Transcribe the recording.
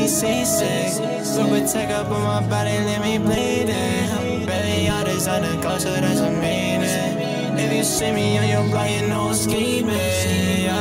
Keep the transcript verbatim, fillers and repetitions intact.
me seasick. Put protect up on my body, let me bleed it. Baby, all designer culture, that's a meaning. If you see me on your block, you know I'm scheming.